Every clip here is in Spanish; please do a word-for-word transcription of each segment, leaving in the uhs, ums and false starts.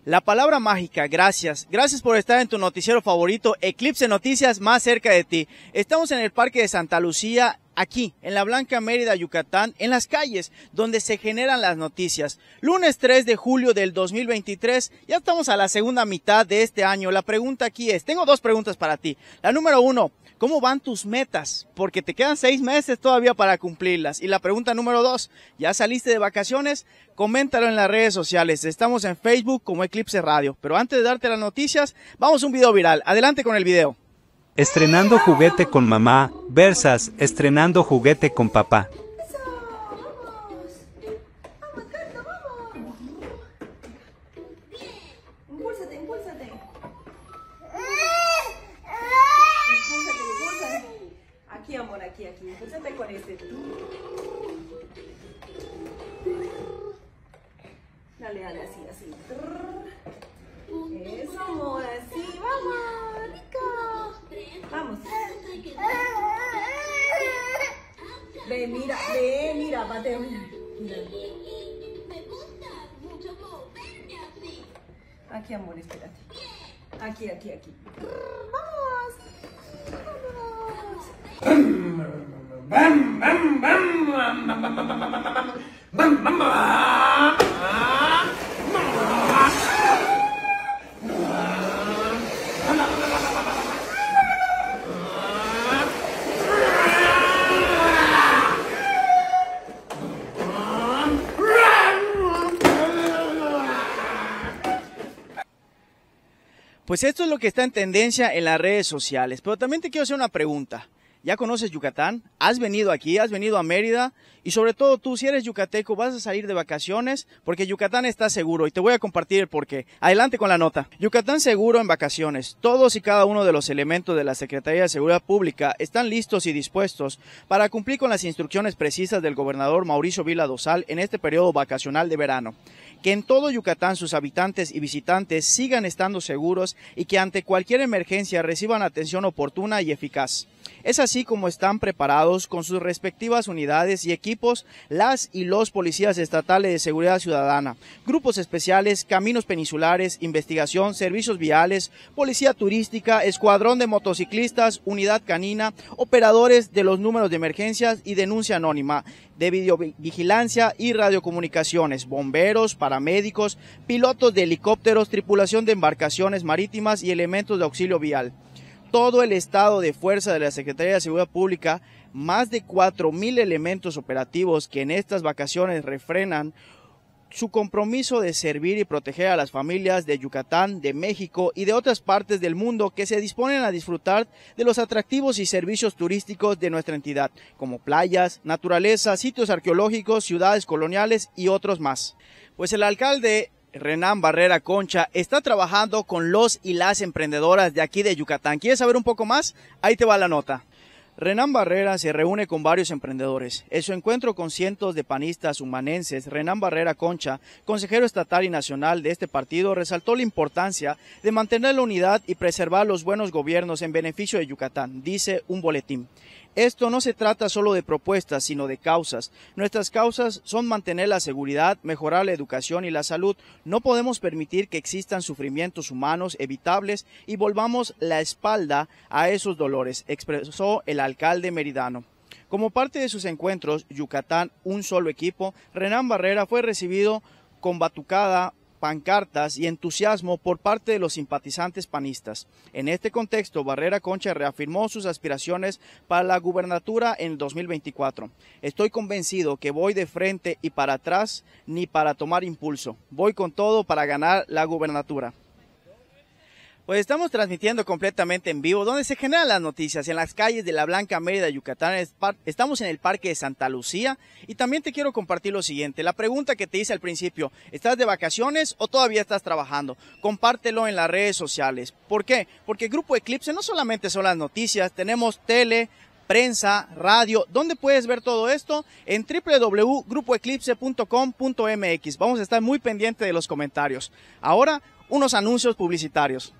La palabra mágica, gracias. Gracias por estar en tu noticiero favorito, Eclipse Noticias, más cerca de ti. Estamos en el Parque de Santa Lucía, aquí, en la Blanca Mérida, Yucatán, en las calles donde se generan las noticias. Lunes tres de julio del dos mil veintitrés, ya estamos a la segunda mitad de este año. La pregunta aquí es, tengo dos preguntas para ti. La número uno, ¿cómo van tus metas? Porque te quedan seis meses todavía para cumplirlas. Y la pregunta número dos, ¿ya saliste de vacaciones? Coméntalo en las redes sociales. Estamos en Facebook como Eclipse Radio. Pero antes de darte las noticias, vamos a un video viral. Adelante con el video. Estrenando juguete con mamá, versas, estrenando juguete con papá. Impúlsate, impúlsate. Impúlsate, impúlsate. Aquí, amor, aquí, aquí. Impúlsate con este. Dale, dale, así, así. Eso, amor, así. Vamos, rico. Vamos. Ve, mira, ve, mira, Mateo. Mira. Aquí, amor, espérate. Aquí, aquí, aquí. Vamos. Pues esto es lo que está en tendencia en las redes sociales, pero también te quiero hacer una pregunta. ¿Ya conoces Yucatán? ¿Has venido aquí? ¿Has venido a Mérida? Y sobre todo tú, si eres yucateco, ¿vas a salir de vacaciones? Porque Yucatán está seguro y te voy a compartir el porqué. Adelante con la nota. Yucatán seguro en vacaciones. Todos y cada uno de los elementos de la Secretaría de Seguridad Pública están listos y dispuestos para cumplir con las instrucciones precisas del gobernador Mauricio Vila Dosal en este periodo vacacional de verano. Que en todo Yucatán sus habitantes y visitantes sigan estando seguros y que ante cualquier emergencia reciban atención oportuna y eficaz. Es así como están preparados con sus respectivas unidades y equipos las y los policías estatales de seguridad ciudadana, grupos especiales, caminos peninsulares, investigación, servicios viales, policía turística, escuadrón de motociclistas, unidad canina, operadores de los números de emergencias y denuncia anónima, de videovigilancia y radiocomunicaciones, bomberos, paramédicos, pilotos de helicópteros, tripulación de embarcaciones marítimas y elementos de auxilio vial. Todo el estado de fuerza de la Secretaría de Seguridad Pública, más de cuatro mil elementos operativos que en estas vacaciones refrenan su compromiso de servir y proteger a las familias de Yucatán, de México y de otras partes del mundo que se disponen a disfrutar de los atractivos y servicios turísticos de nuestra entidad, como playas, naturaleza, sitios arqueológicos, ciudades coloniales y otros más. Pues el alcalde Renán Barrera Concha está trabajando con los y las emprendedoras de aquí de Yucatán. ¿Quieres saber un poco más? Ahí te va la nota. Renán Barrera se reúne con varios emprendedores. En su encuentro con cientos de panistas humanenses, Renán Barrera Concha, consejero estatal y nacional de este partido, resaltó la importancia de mantener la unidad y preservar los buenos gobiernos en beneficio de Yucatán, dice un boletín. Esto no se trata solo de propuestas, sino de causas. Nuestras causas son mantener la seguridad, mejorar la educación y la salud. No podemos permitir que existan sufrimientos humanos evitables y volvamos la espalda a esos dolores, expresó el alcalde meridano. Como parte de sus encuentros, Yucatán, un solo equipo, Renán Barrera fue recibido con batucada, pancartas y entusiasmo por parte de los simpatizantes panistas. En este contexto, Barrera Concha reafirmó sus aspiraciones para la gubernatura en el dos mil veinticuatro. Estoy convencido que voy de frente y para atrás ni para tomar impulso. Voy con todo para ganar la gubernatura. Pues estamos transmitiendo completamente en vivo, donde se generan las noticias, en las calles de la Blanca Mérida, Yucatán. Estamos en el Parque de Santa Lucía y también te quiero compartir lo siguiente. La pregunta que te hice al principio, ¿estás de vacaciones o todavía estás trabajando? Compártelo en las redes sociales. ¿Por qué? Porque Grupo Eclipse no solamente son las noticias, tenemos tele, prensa, radio. ¿Dónde puedes ver todo esto? En w w w punto grupo eclipse punto com punto m x. Vamos a estar muy pendientes de los comentarios. Ahora, unos anuncios publicitarios.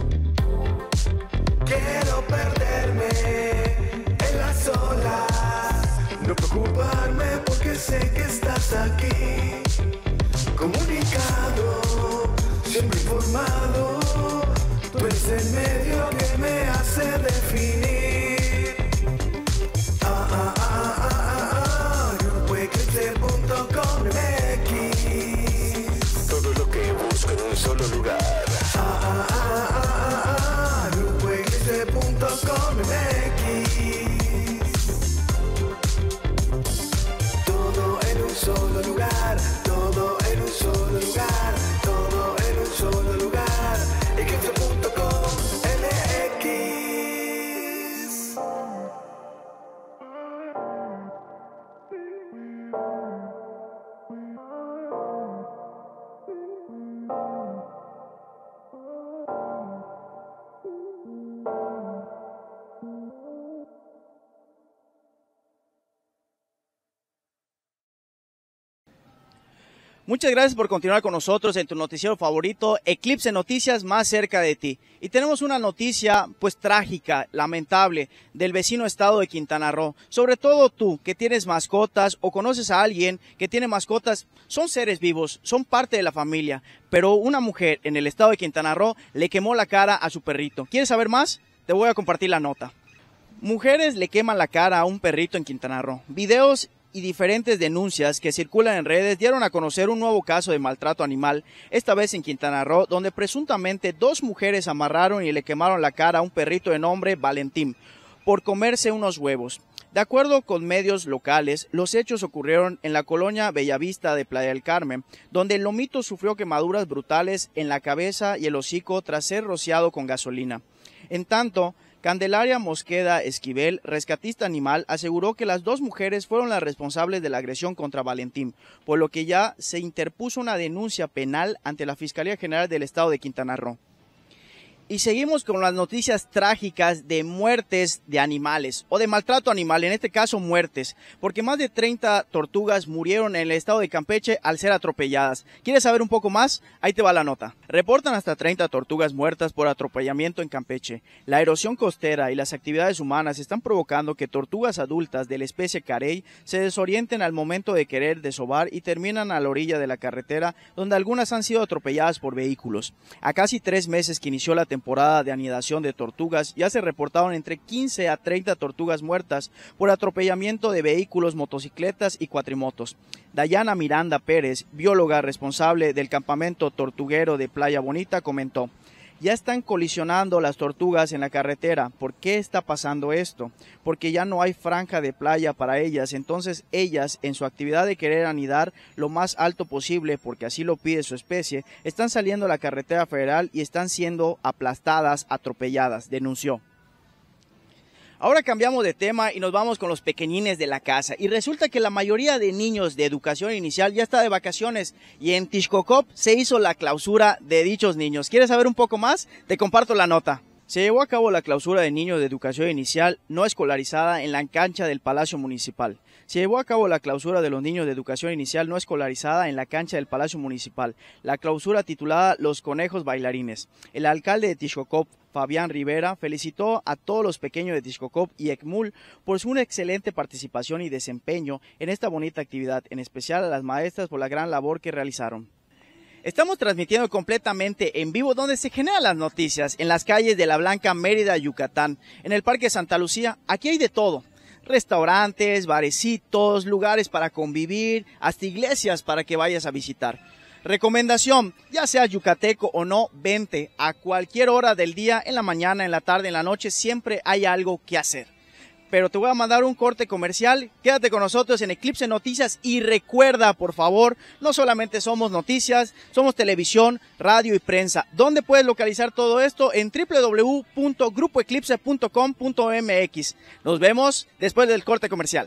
Quiero perderme en las olas sé que estás aquí. Comunicado, siempre informado. Tú eres el medio que me hace definir. Ah, ah, ah, ah, ah, ah. grupo eclipse punto com X. Todo lo que busco en un solo lugar. Ah, ah, ah, ah, ah, ah. grupo eclipse punto com X. Todo en un solo lugar. Todo en un solo lugar. Todo en un solo lugar. eclipse punto com M X. Muchas gracias por continuar con nosotros en tu noticiero favorito, Eclipse Noticias, más cerca de ti. Y tenemos una noticia pues trágica, lamentable, del vecino estado de Quintana Roo. Sobre todo tú, que tienes mascotas o conoces a alguien que tiene mascotas, son seres vivos, son parte de la familia. Pero una mujer en el estado de Quintana Roo le quemó la cara a su perrito. ¿Quieres saber más? Te voy a compartir la nota. Mujeres le queman la cara a un perrito en Quintana Roo. Videos y diferentes denuncias que circulan en redes dieron a conocer un nuevo caso de maltrato animal, esta vez en Quintana Roo, donde presuntamente dos mujeres amarraron y le quemaron la cara a un perrito de nombre Valentín por comerse unos huevos. De acuerdo con medios locales, los hechos ocurrieron en la colonia Bellavista de Playa del Carmen, donde el lomito sufrió quemaduras brutales en la cabeza y el hocico tras ser rociado con gasolina. En tanto, Candelaria Mosqueda Esquivel, rescatista animal, aseguró que las dos mujeres fueron las responsables de la agresión contra Valentín, por lo que ya se interpuso una denuncia penal ante la Fiscalía General del Estado de Quintana Roo. Y seguimos con las noticias trágicas de muertes de animales o de maltrato animal, en este caso muertes, porque más de treinta tortugas murieron en el estado de Campeche al ser atropelladas. ¿Quieres saber un poco más? Ahí te va la nota. Reportan hasta treinta tortugas muertas por atropellamiento en Campeche. La erosión costera y las actividades humanas están provocando que tortugas adultas de la especie carey se desorienten al momento de querer desovar y terminan a la orilla de la carretera, donde algunas han sido atropelladas por vehículos. A casi tres meses que inició la temporada temporada de anidación de tortugas, ya se reportaron entre quince a treinta tortugas muertas por atropellamiento de vehículos, motocicletas y cuatrimotos. Dayana Miranda Pérez, bióloga responsable del campamento tortuguero de Playa Bonita, comentó: ya están colisionando las tortugas en la carretera. ¿Por qué está pasando esto? Porque ya no hay franja de playa para ellas, entonces ellas, en su actividad de querer anidar lo más alto posible, porque así lo pide su especie, están saliendo a la carretera federal y están siendo aplastadas, atropelladas, denunció. Ahora cambiamos de tema y nos vamos con los pequeñines de la casa. Y resulta que la mayoría de niños de educación inicial ya está de vacaciones y en Tixcocop se hizo la clausura de dichos niños. ¿Quieres saber un poco más? Te comparto la nota. Se llevó a cabo la clausura de niños de educación inicial no escolarizada en la cancha del Palacio Municipal. Se llevó a cabo la clausura de los niños de educación inicial no escolarizada en la cancha del Palacio Municipal. La clausura titulada Los Conejos Bailarines. El alcalde de Tixcocop, Fabián Rivera, felicitó a todos los pequeños de Tixcocop y Ecmul por su excelente participación y desempeño en esta bonita actividad, en especial a las maestras por la gran labor que realizaron. Estamos transmitiendo completamente en vivo donde se generan las noticias, en las calles de La Blanca, Mérida, Yucatán, en el Parque Santa Lucía. Aquí hay de todo: restaurantes, barecitos, lugares para convivir, hasta iglesias para que vayas a visitar. Recomendación: ya seas yucateco o no, vente a cualquier hora del día, en la mañana, en la tarde, en la noche, siempre hay algo que hacer. Pero te voy a mandar un corte comercial. Quédate con nosotros en Eclipse Noticias y recuerda, por favor, no solamente somos noticias, somos televisión, radio y prensa. ¿Dónde puedes localizar todo esto? En w w w punto grupo eclipse punto com punto m x. Nos vemos después del corte comercial.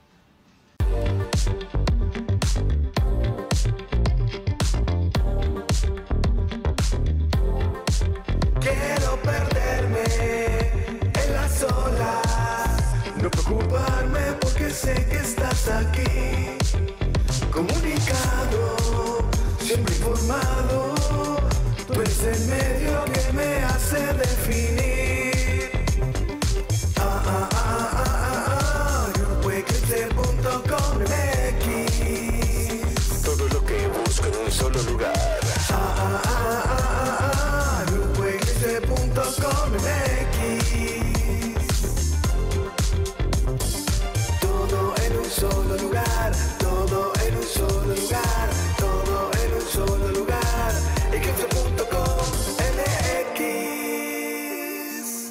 Quiero perderme en las olas, no preocuparme porque sé que estás aquí. Comunicado, siempre informado, tú eres el medio que me hace definir. Ah, ah, ah, ah, ah, ah, grupo eclipse punto com M X. Todo en un solo lugar, todo en un solo lugar, todo en un solo lugar. Eclipse punto com M X.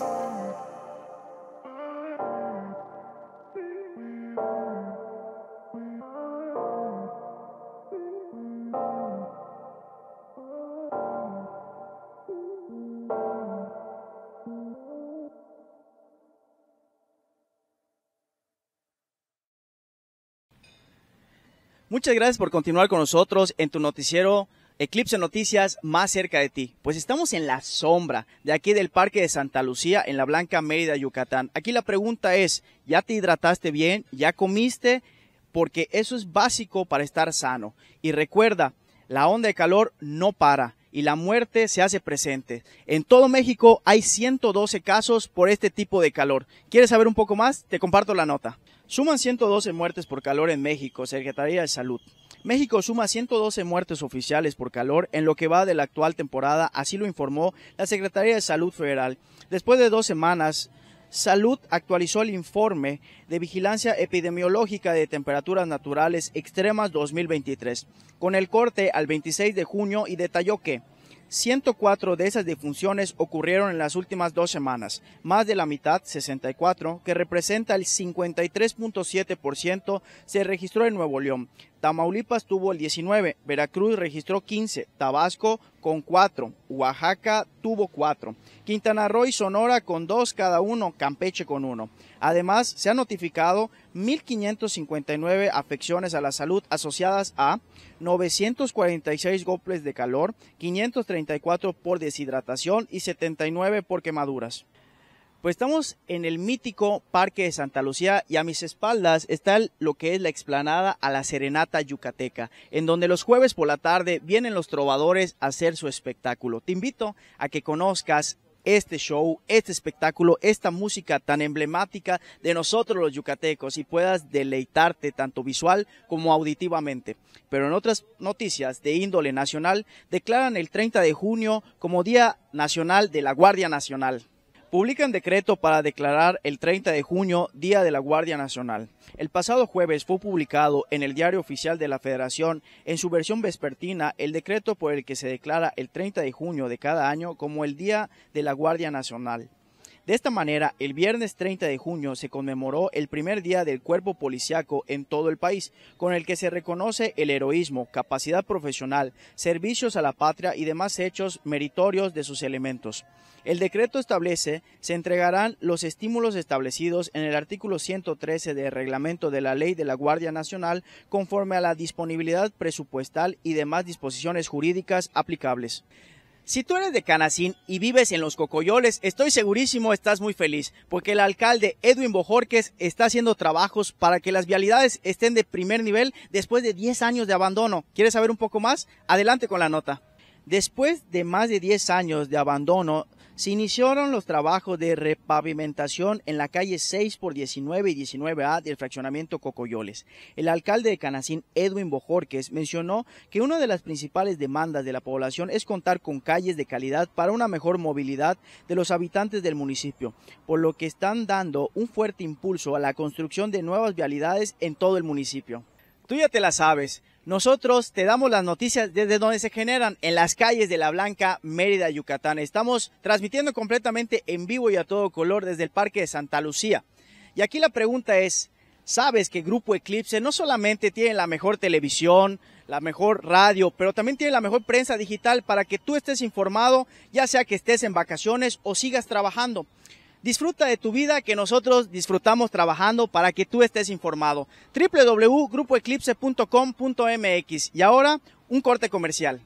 Muchas gracias por continuar con nosotros en tu noticiero Eclipse Noticias, más cerca de ti. Pues estamos en la sombra de aquí del Parque de Santa Lucía, en la Blanca Mérida, Yucatán. Aquí la pregunta es, ¿ya te hidrataste bien? ¿Ya comiste? Porque eso es básico para estar sano. Y recuerda, la onda de calor no para y la muerte se hace presente. En todo México hay ciento doce casos por este tipo de calor. ¿Quieres saber un poco más? Te comparto la nota. Suman ciento doce muertes por calor en México, Secretaría de Salud. México suma ciento doce muertes oficiales por calor en lo que va de la actual temporada, así lo informó la Secretaría de Salud Federal. Después de dos semanas, Salud actualizó el informe de vigilancia epidemiológica de temperaturas naturales extremas dos mil veintitrés, con el corte al veintiséis de junio, y detalló que ciento cuatro de esas defunciones ocurrieron en las últimas dos semanas, más de la mitad, sesenta y cuatro, que representa el cincuenta y tres punto siete por ciento, se registró en Nuevo León. Tamaulipas tuvo el diecinueve, Veracruz registró quince, Tabasco con cuatro, Oaxaca tuvo cuatro, Quintana Roo y Sonora con dos cada uno, Campeche con uno. Además, se han notificado mil quinientas cincuenta y nueve afecciones a la salud asociadas a novecientos cuarenta y seis golpes de calor, quinientos treinta y cuatro por deshidratación y setenta y nueve por quemaduras. Pues estamos en el mítico Parque de Santa Lucía y a mis espaldas está lo que es la explanada a la Serenata Yucateca, en donde los jueves por la tarde vienen los trovadores a hacer su espectáculo. Te invito a que conozcas este show, este espectáculo, esta música tan emblemática de nosotros los yucatecos y puedas deleitarte tanto visual como auditivamente. Pero en otras noticias de índole nacional, declaran el treinta de junio como Día Nacional de la Guardia Nacional. Publican decreto para declarar el treinta de junio Día de la Guardia Nacional. El pasado jueves fue publicado en el Diario Oficial de la Federación, en su versión vespertina, el decreto por el que se declara el treinta de junio de cada año como el Día de la Guardia Nacional. De esta manera, el viernes treinta de junio se conmemoró el primer día del cuerpo policiaco en todo el país, con el que se reconoce el heroísmo, capacidad profesional, servicios a la patria y demás hechos meritorios de sus elementos. El decreto establece, se entregarán los estímulos establecidos en el artículo ciento trece del reglamento de la Ley de la Guardia Nacional conforme a la disponibilidad presupuestal y demás disposiciones jurídicas aplicables. Si tú eres de Canacín y vives en Los Cocoyoles, estoy segurísimo estás muy feliz, porque el alcalde Edwin Bojorquez está haciendo trabajos para que las vialidades estén de primer nivel después de diez años de abandono. ¿Quieres saber un poco más? Adelante con la nota. Después de más de diez años de abandono, se iniciaron los trabajos de repavimentación en la calle seis por diecinueve y diecinueve A del fraccionamiento Cocoyoles. El alcalde de Canacín, Edwin Bojorquez, mencionó que una de las principales demandas de la población es contar con calles de calidad para una mejor movilidad de los habitantes del municipio, por lo que están dando un fuerte impulso a la construcción de nuevas vialidades en todo el municipio. Tú ya te la sabes. Nosotros te damos las noticias desde donde se generan, en las calles de la Blanca Mérida, Yucatán. Estamos transmitiendo completamente en vivo y a todo color desde el Parque de Santa Lucía. Y aquí la pregunta es, ¿sabes que Grupo Eclipse no solamente tiene la mejor televisión, la mejor radio, pero también tiene la mejor prensa digital para que tú estés informado, ya sea que estés en vacaciones o sigas trabajando? Disfruta de tu vida, que nosotros disfrutamos trabajando para que tú estés informado. doble u doble u doble u punto grupo eclipse punto com punto m x. Y ahora, un corte comercial.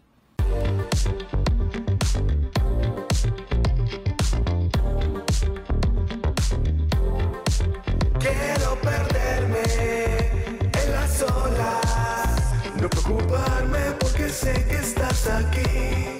Quiero perderme en las olas, no preocuparme porque sé que estás aquí.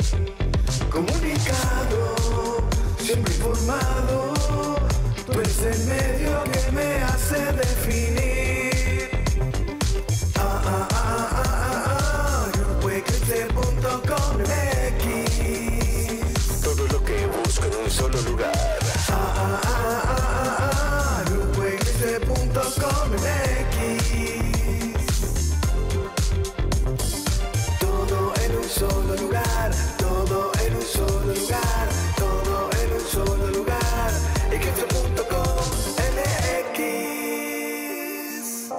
Comunicado, siempre informado, tú eres el medio que me hace definir. Ah, ah, ah, ah, ah, ah, grupo eclipse punto com M X. Todo lo que busco en un solo lugar. Ah, ah, ah, ah, ah, ah, grupo eclipse punto com M X. Todo en un solo lugar, todo en un solo lugar, todo en un solo lugar. eclipse punto com M X.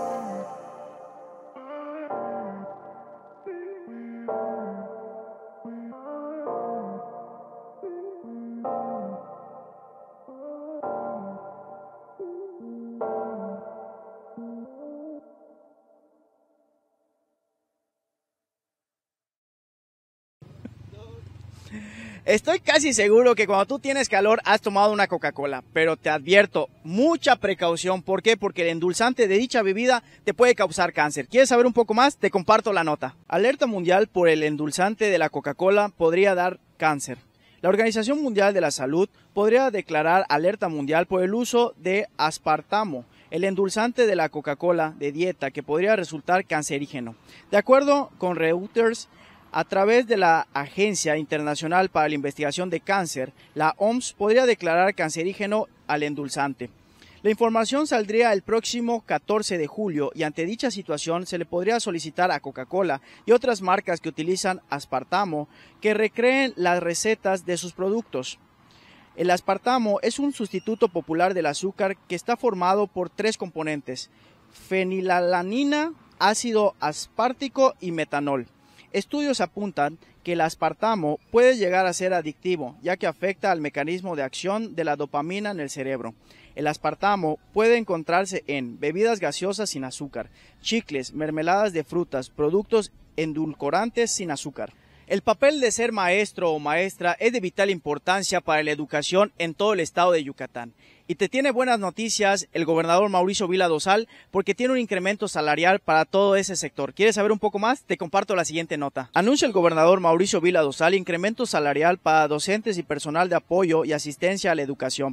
Estoy casi seguro que cuando tú tienes calor has tomado una Coca-Cola, pero te advierto, mucha precaución. ¿Por qué? Porque el endulzante de dicha bebida te puede causar cáncer. ¿Quieres saber un poco más? Te comparto la nota. Alerta mundial por el endulzante de la Coca-Cola podría dar cáncer. La Organización Mundial de la Salud podría declarar alerta mundial por el uso de aspartamo, el endulzante de la Coca-Cola de dieta que podría resultar cancerígeno. De acuerdo con Reuters, a través de la Agencia Internacional para la Investigación de Cáncer, la O M S podría declarar cancerígeno al endulzante. La información saldría el próximo catorce de julio y ante dicha situación se le podría solicitar a Coca-Cola y otras marcas que utilizan aspartamo que recreen las recetas de sus productos. El aspartamo es un sustituto popular del azúcar que está formado por tres componentes: fenilalanina, ácido aspartico y metanol. Estudios apuntan que el aspartamo puede llegar a ser adictivo, ya que afecta al mecanismo de acción de la dopamina en el cerebro. El aspartamo puede encontrarse en bebidas gaseosas sin azúcar, chicles, mermeladas de frutas, productos endulcorantes sin azúcar. El papel de ser maestro o maestra es de vital importancia para la educación en todo el estado de Yucatán. Y te tiene buenas noticias el gobernador Mauricio Vila Dosal porque tiene un incremento salarial para todo ese sector. ¿Quieres saber un poco más? Te comparto la siguiente nota. Anuncia el gobernador Mauricio Vila Dosal incremento salarial para docentes y personal de apoyo y asistencia a la educación.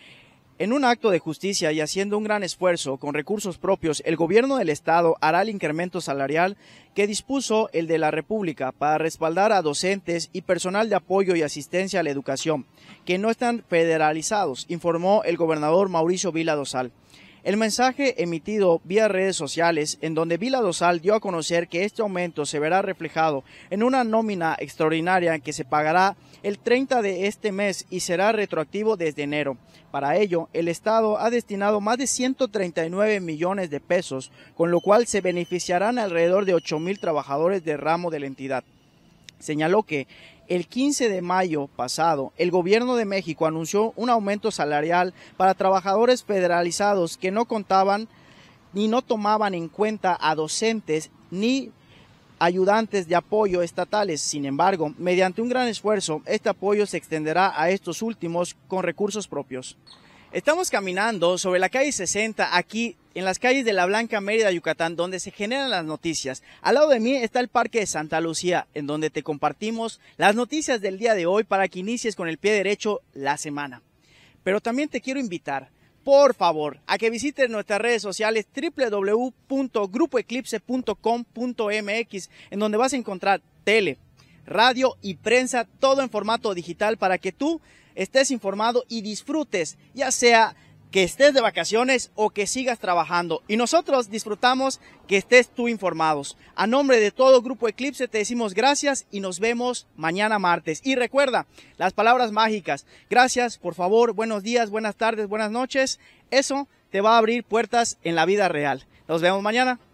En un acto de justicia y haciendo un gran esfuerzo con recursos propios, el gobierno del estado hará el incremento salarial que dispuso el de la República para respaldar a docentes y personal de apoyo y asistencia a la educación, que no están federalizados, informó el gobernador Mauricio Vila Dosal. El mensaje emitido vía redes sociales, en donde Vila Dosal dio a conocer que este aumento se verá reflejado en una nómina extraordinaria que se pagará el treinta de este mes y será retroactivo desde enero. Para ello, el Estado ha destinado más de ciento treinta y nueve millones de pesos, con lo cual se beneficiarán alrededor de ocho mil trabajadores del ramo de la entidad. Señaló que el quince de mayo pasado, el gobierno de México anunció un aumento salarial para trabajadores federalizados que no contaban ni no tomaban en cuenta a docentes ni ayudantes de apoyo estatales. Sin embargo, mediante un gran esfuerzo, este apoyo se extenderá a estos últimos con recursos propios. Estamos caminando sobre la calle sesenta, aquí en las calles de La Blanca, Mérida, Yucatán, donde se generan las noticias. Al lado de mí está el Parque de Santa Lucía, en donde te compartimos las noticias del día de hoy para que inicies con el pie derecho la semana. Pero también te quiero invitar, por favor, a que visites nuestras redes sociales doble u doble u doble u punto grupo eclipse punto com punto m x, en donde vas a encontrar tele, radio y prensa, todo en formato digital para que tú estés informado y disfrutes, ya sea que estés de vacaciones o que sigas trabajando. Y nosotros disfrutamos que estés tú informados. A nombre de todo Grupo Eclipse te decimos gracias y nos vemos mañana martes. Y recuerda las palabras mágicas: gracias, por favor, buenos días, buenas tardes, buenas noches. Eso te va a abrir puertas en la vida real. Nos vemos mañana.